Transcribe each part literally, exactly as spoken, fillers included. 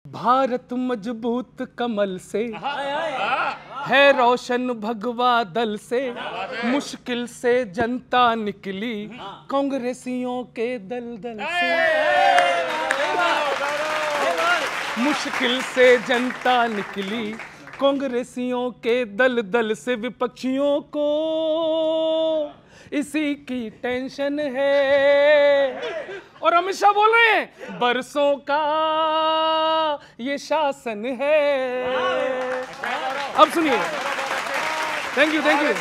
भारत मजबूत कमल से है रोशन भगवा दल से, मुश्किल से जनता निकली कांग्रेसियों के दल दल से। मुश्किल से जनता निकली कांग्रेसियों के दल दल से, विपक्षियों को इसी की टेंशन है। और अमित शाह बोल रहे हैं बरसों का ये शासन है। अब सुनिए, thank you thank you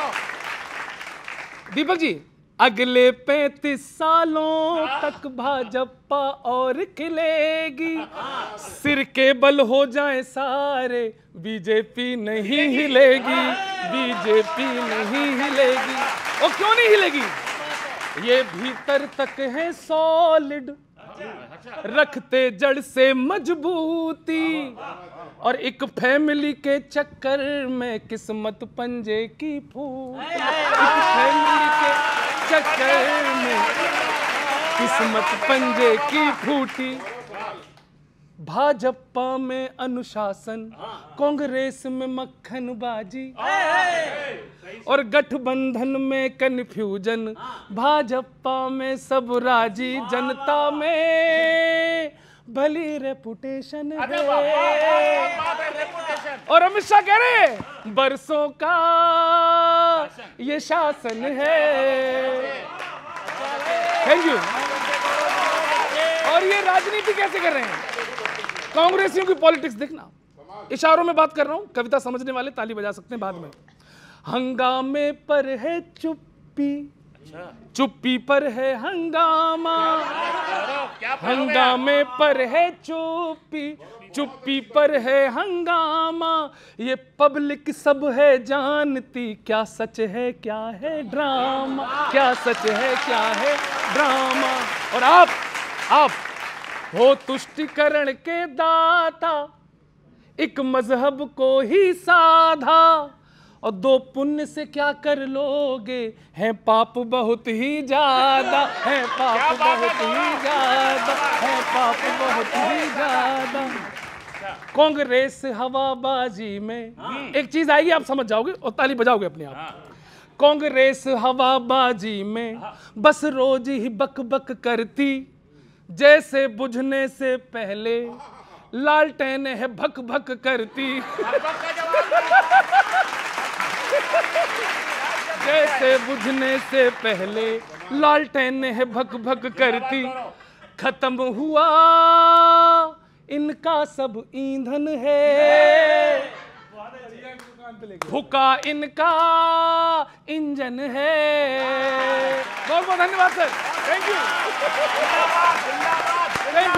Deepak ji. अगले पैंतीस सालों तक भाजपा और खिलेगी, सिर के बल हो जाए सारे बीजेपी नहीं हिलेगी, बीजेपी नहीं हिलेगी। और क्यों नहीं हिलेगी? ये भीतर तक है सॉलिड, रखते जड़ से मजबूती, और एक फैमिली के चक्कर में किस्मत पंजे की फूट। एक फैमिली के चक्कर में किस्मत पंजे की फूटी। भाजपा में अनुशासन, कांग्रेस में मक्खनबाजी, और गठबंधन में कन्फ्यूजन, भाजपा में सब राजी, जनता में भली रेपुटेशन है। और अमित शाह कह रहे हैं बरसों का ये शासन है। Thank you. और ये राजनीति कैसे कर रहे हैं? कांग्रेसियों की पॉलिटिक्स देखना, इशारों में बात कर रहा हूं, कविता समझने वाले ताली बजा सकते हैं बाद में। हंगामे पर है चुप्पी, चुप्पी पर है हंगामा, हंगामे पर है चुप्पी, चुप्पी पर है हंगामा। ये पब्लिक सब है जानती, क्या सच है क्या है ड्रामा, क्या सच है क्या है ड्रामा। और आप आप हो तुष्टिकरण के दाता, एक मजहब को ही साधा, और दो पुण्य से क्या कर लोगे, है पाप बहुत ही ज्यादा, है पाप बहुत ही ज्यादा, है पाप बहुत ही ज्यादा। कांग्रेस हवाबाजी में एक चीज आएगी, आप समझ जाओगे और ताली बजाओगे अपने आप। कांग्रेस हवाबाजी में बस रोज ही बक बक करती, जैसे बुझने से पहले लालटेन है भक भक करती। जैसे बुझने से पहले लालटेन है भक भक करती। खत्म हुआ इनका सब ईंधन है, भूखा इनका इंजन है। बहुत बहुत धन्यवाद sir, thank you thank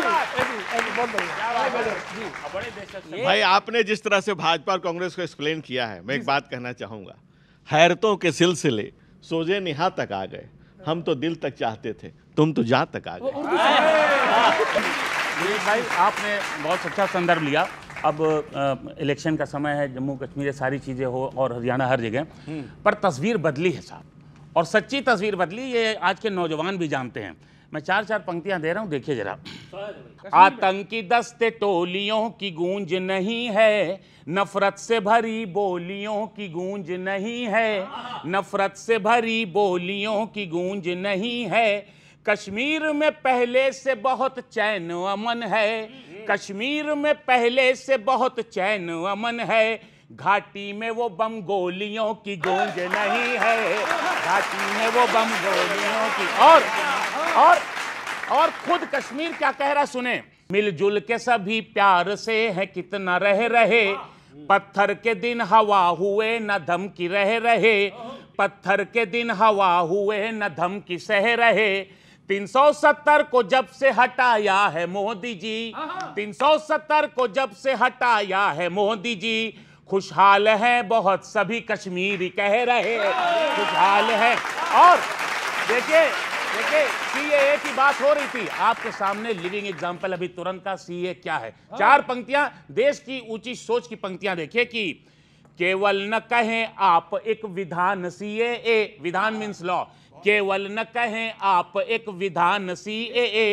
you. भाई आपने जिस तरह से भाजपा और कांग्रेस को एक्सप्लेन किया है, मैं एक बात कहना चाहूंगा। हैरतों के सिलसिले सोजे निहा तक आ गए, हम तो दिल तक चाहते थे, तुम तो जा तक आ गए। भाई आपने बहुत अच्छा संदर्भ लिया। अब इलेक्शन का समय है, जम्मू कश्मीर सारी चीज़ें हो और हरियाणा हर जगह, पर तस्वीर बदली है साहब, और सच्ची तस्वीर बदली, ये आज के नौजवान भी जानते हैं। मैं चार चार पंक्तियां दे रहा हूं, देखिए जरा। आतंकी दस्ते टोलियों की गूंज नहीं है, नफरत से भरी बोलियों की गूंज नहीं है, नफरत से भरी बोलियों की गूंज नहीं है। कश्मीर में पहले से बहुत चैन अमन है, कश्मीर में पहले से बहुत चैन अमन है। घाटी में वो बम गोलियों की गूंज नहीं है, घाटी में वो बम गोलियों की। और और और खुद कश्मीर क्या कह रहा सुने। मिलजुल के सभी प्यार से है कितना रह रहे, पत्थर के दिन हवा हुए न धमकी रह रहे, पत्थर के दिन हवा हुए न धमकी सह रहे। तीन सौ सत्तर को जब से हटाया है मोदी जी, तीन सौ सत्तर को जब से हटाया है मोदी जी, खुशहाल है बहुत सभी कश्मीरी कह रहे, खुशहाल है। और देखिए देखिए सीएए की बात हो रही थी, आपके सामने लिविंग एग्जांपल अभी तुरंत का सीएए क्या है। चार पंक्तियां, देश की ऊंची सोच की पंक्तियां देखिए कि केवल न कहें आप एक विधान सीएए, विधान मींस लॉ, केवल न कहें आप एक विधान सीएए,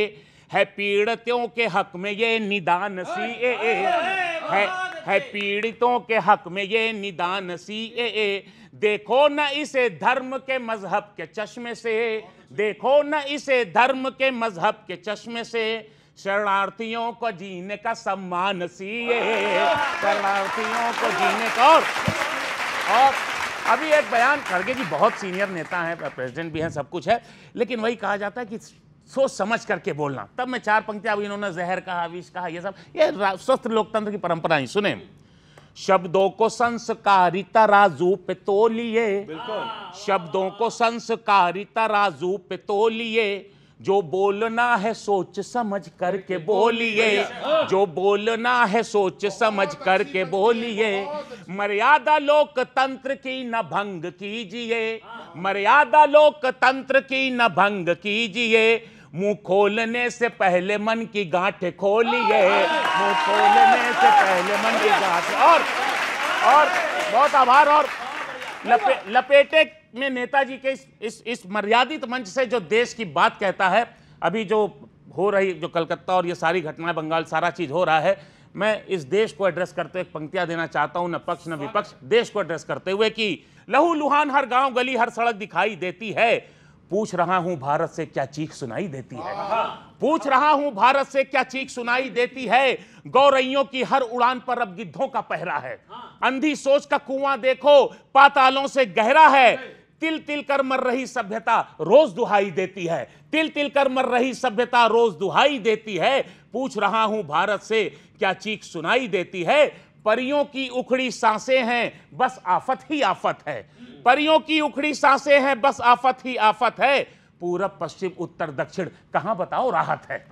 है पीड़ितों के हक में ये निदान सी ए ए है है पीड़ितों के हक में ये निदान सी ए ए देखो न इसे धर्म के मजहब के चश्मे से, देखो न इसे धर्म के मजहब के चश्मे से, शरणार्थियों को जीने का सम्मान सी ए शरणार्थियों को जीने का। और, और अभी एक बयान, खड़गे जी बहुत सीनियर नेता हैं, प्रेसिडेंट भी हैं, सब कुछ है, लेकिन वही कहा जाता है कि सोच समझ करके बोलना। तब मैं चार पंक्तियां, अब इन्होंने जहर कहा, विष कहा, ये सब ये स्वस्थ लोकतंत्र की परंपरा ही। सुने, शब्दों को संस्कारी तराजू पे तोलिए, शब्दों को संस्कारी तराजू पे तोलिए, जो बोलना है सोच समझ करके बोलिए, जो बोलना है सोच समझ करके बोलिए, मर्यादा लोकतंत्र की न भंग कीजिए, मर्यादा लोकतंत्र की न भंग कीजिए, मुंह खोलने से पहले मन की गांठें खोलिए, मुंह खोलने से पहले मन की गांठें। और और बहुत आभार। और लपे, लपेटे में नेताजी के इस, इस इस मर्यादित मंच से जो देश की बात कहता है, अभी जो हो रही, जो कलकत्ता और ये सारी घटनाएं, बंगाल, सारा चीज हो रहा है, मैं इस देश को एड्रेस करते हुए पंक्तियां देना चाहता हूं, न पक्ष न विपक्ष, देश को एड्रेस करते हुए कि लहू लुहान हर गांव गली हर सड़क दिखाई देती है, पूछ रहा हूं भारत से क्या चीख सुनाई देती है, पूछ रहा हूं भारत से क्या चीख सुनाई देती है, गौरैयों की हर उड़ान पर अब गिद्धों का पहरा है, अंधी सोच का कुआं देखो पातालों से गहरा है, तिल तिल कर मर रही सभ्यता रोज दुहाई देती है, तिल तिल कर मर रही सभ्यता रोज दुहाई देती है, पूछ रहा हूं भारत से क्या चीख सुनाई देती है, परियों की उखड़ी सांसें हैं बस आफत ही आफत है, परियों की उखड़ी सांसें हैं बस आफत ही आफत है, पूरब पश्चिम उत्तर दक्षिण कहां बताओ राहत है।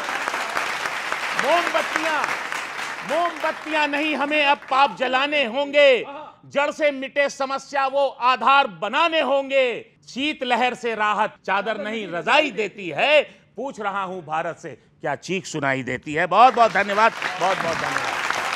मोमबत्तियां मोमबत्तियां नहीं हमें अब पाप जलाने होंगे, जड़ से मिटे समस्या वो आधार बनाने होंगे, शीत लहर से राहत चादर नहीं रजाई देती है, पूछ रहा हूं भारत से क्या चीख सुनाई देती है। बहुत बहुत धन्यवाद, बहुत बहुत धन्यवाद।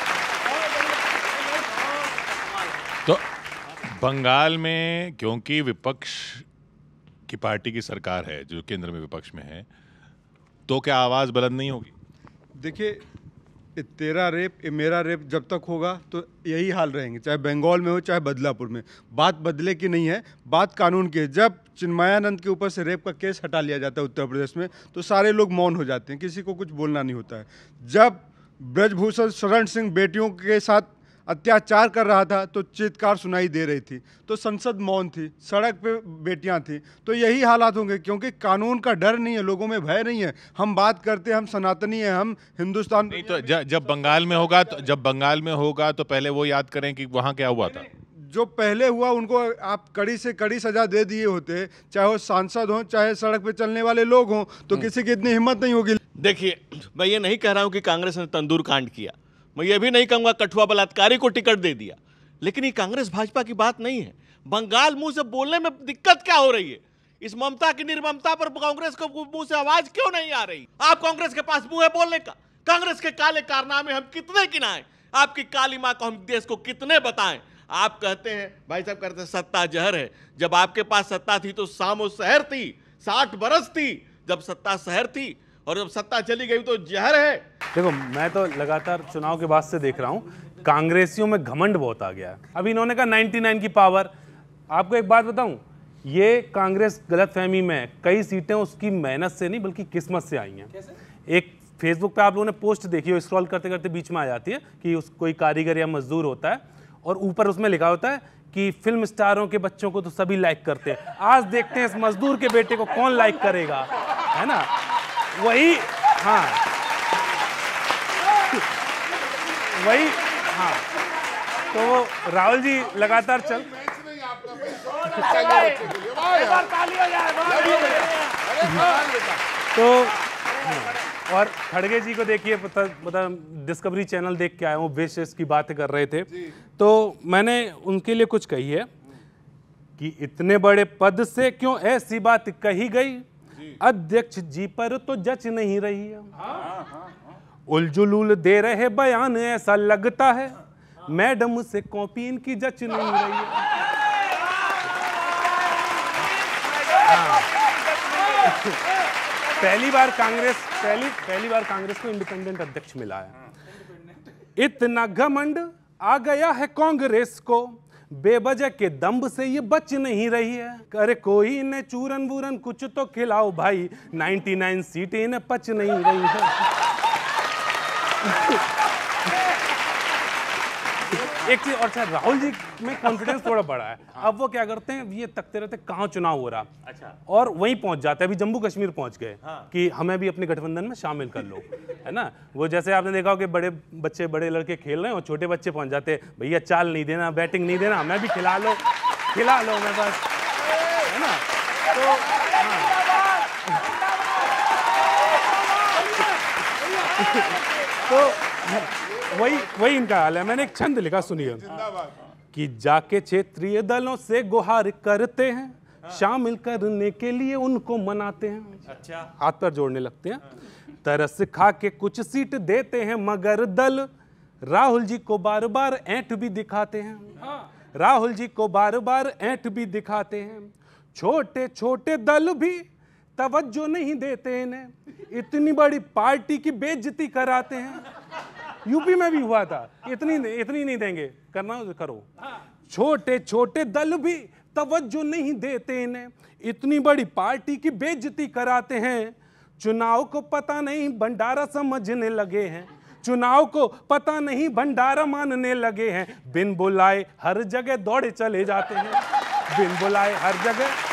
तो बंगाल में क्योंकि विपक्ष की पार्टी की सरकार है जो केंद्र में विपक्ष में है, तो क्या आवाज बुलंद नहीं होगी? देखिए, तेरा रेप ये मेरा रेप जब तक होगा तो यही हाल रहेंगे, चाहे बंगाल में हो चाहे बदलापुर में। बात बदले की नहीं है, बात कानून की है। जब चिन्मयानंद के ऊपर से रेप का केस हटा लिया जाता है उत्तर प्रदेश में, तो सारे लोग मौन हो जाते हैं, किसी को कुछ बोलना नहीं होता है। जब ब्रजभूषण शरण सिंह बेटियों के साथ अत्याचार कर रहा था तो चीत्कार सुनाई दे रही थी, तो संसद मौन थी, सड़क पे बेटियां थी। तो यही हालात होंगे, क्योंकि कानून का डर नहीं है, लोगों में भय नहीं है। हम बात करते हैं, हम सनातनी हैं, हम हिंदुस्तान। नहीं तो ज, जब बंगाल में होगा तो जब बंगाल में होगा तो पहले वो याद करें कि वहाँ क्या हुआ था। जो पहले हुआ उनको आप कड़ी से कड़ी सजा दे दिए होते, चाहे वो सांसद हों चाहे सड़क पे चलने वाले लोग हों, तो किसी की इतनी हिम्मत नहीं होगी। देखिए, मैं ये नहीं कह रहा हूँ कि कांग्रेस ने तंदूर कांड किया, मैं ये भी नहीं कहूँगा कठुआ बलात्कारी को टिकट दे दिया, लेकिन ये कांग्रेस भाजपा की बात नहीं है। बंगाल मुंह से बोलने में दिक्कत क्या हो रही है? इस ममता की निर्ममता पर कांग्रेस को मुंह से आवाज क्यों नहीं आ रही? आप कांग्रेस के पास मुंह है बोलने का? कांग्रेस के काले कारनामे हम कितने गिनाएं? आपकी काली माँ को हम देश को कितने बताएं? आप कहते हैं, भाई साहब कहते हैं सत्ता जहर है। जब आपके पास सत्ता थी तो सामो शहर थी, साठ बरस थी जब सत्ता शहर थी, और जब सत्ता चली गई तो जहर है। देखो, मैं तो लगातार चुनाव के बाद से देख रहा हूँ, कांग्रेसियों में घमंड बहुत आ गया है। अभी इन्होंने कहा निन्यानवे की पावर। आपको एक बात बताऊं, ये कांग्रेस गलतफहमी में, कई सीटें उसकी मेहनत से नहीं बल्कि किस्मत से आई हैं। एक फेसबुक पे आप लोगों ने पोस्ट देखी हो, स्क्रॉल करते करते बीच में आ जाती है कि उस कोई कारीगर या मजदूर होता है और ऊपर उसमें लिखा होता है कि फिल्म स्टारों के बच्चों को तो सभी लाइक करते हैं, आज देखते हैं इस मजदूर के बेटे को कौन लाइक करेगा, है ना? वही, हाँ वही, हाँ। तो राहुल जी लगातार चल तो हाँ। और खड़गे जी को देखिए, पता पता डिस्कवरी चैनल देख के आए हूँ, विशेष की बातें कर रहे थे, तो मैंने उनके लिए कुछ कही है कि इतने बड़े पद से क्यों ऐसी बात कही गई, अध्यक्ष जी पर तो जच नहीं रही है, उलझुलूल दे रहे बयान ऐसा लगता है, मैडम से कॉपी इनकी जच नहीं रही है। हाँ। पहली बार कांग्रेस पहली पहली बार कांग्रेस को इंडिपेंडेंट अध्यक्ष मिला है। इतना घमंड आ गया है कांग्रेस को, बेवजह के दम्ब से ये बच नहीं रही है। अरे कोई इन्हें चूरन वूरन कुछ तो खिलाओ भाई, निन्यानवे सीटें इन्हें पच नहीं रही है। एक चीज और सर, राहुल जी में कॉन्फिडेंस थोड़ा बड़ा है। अब वो क्या करते हैं, ये तकते रहते कहाँ चुनाव हो रहा, अच्छा, और वहीं पहुंच जाते हैं। अभी जम्मू कश्मीर पहुंच गए कि हमें भी अपने गठबंधन में शामिल कर लो, है ना। वो जैसे आपने देखा हो कि बड़े बच्चे बड़े लड़के खेल रहे हैं और छोटे बच्चे पहुंच जाते हैं, भैया चाल नहीं देना, बैटिंग नहीं देना, मैं भी खिला लो खिला लो मैं बस, है ना। तो तो वही वही इनका हाल है। मैंने एक छंद लिखा, सुनिए, कि जाके क्षेत्रीय दलों से गुहार करते हैं, शामिल करने के लिए उनको मनाते हैं, अच्छा, हाथ पर जोड़ने लगते हैं, तरस खा के कुछ सीट देते हैं, मगर दल राहुल जी को बार बार ऐंठ भी दिखाते हैं, राहुल जी को बार बार ऐंठ भी दिखाते हैं। छोटे छोटे दल भी तवज्जो नहीं देते इन्हें, इतनी बड़ी पार्टी की बेइज्जती कराते हैं। यूपी में भी हुआ था, इतनी इतनी नहीं देंगे, करना हो तो करो। छोटे छोटे दल भी तवज्जो नहीं देते इन्हें, इतनी बड़ी पार्टी की बेइज्जती कराते हैं। चुनाव को पता नहीं भंडारा समझने लगे हैं, चुनाव को पता नहीं भंडारा मानने लगे हैं। बिन बुलाए हर जगह दौड़े चले जाते हैं, बिन बुलाए हर जगह।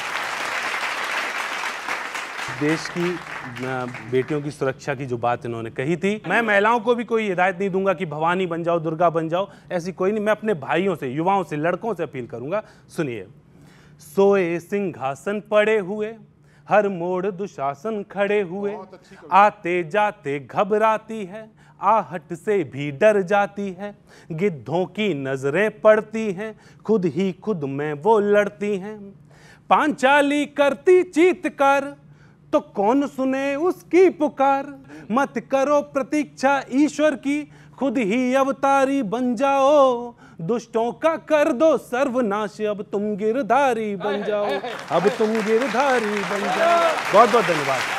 देश की बेटियों की सुरक्षा की जो बात इन्होंने कही थी, मैं महिलाओं को भी कोई हिदायत नहीं दूंगा कि भवानी बन जाओ, दुर्गा बन जाओ, ऐसी कोई नहीं। मैं अपने भाइयों से, युवाओं से, लड़कों से अपील करूंगा, सुनिए। सोए सिंहासन पड़े हुए, हर मोड़ दुशासन खड़े हुए, आते जाते घबराती है, आहट से भी डर जाती है, गिद्धों की नजरें पड़ती हैं, खुद ही खुद में वो लड़ती हैं। पांचाली करती चीतकार, तो कौन सुने उसकी पुकार, मत करो प्रतीक्षा ईश्वर की, खुद ही अवतारी बन जाओ, दुष्टों का कर दो सर्वनाश, अब तुम गिरधारी बन जाओ, अब तुम गिरधारी बन जाओ। बहुत बहुत धन्यवाद।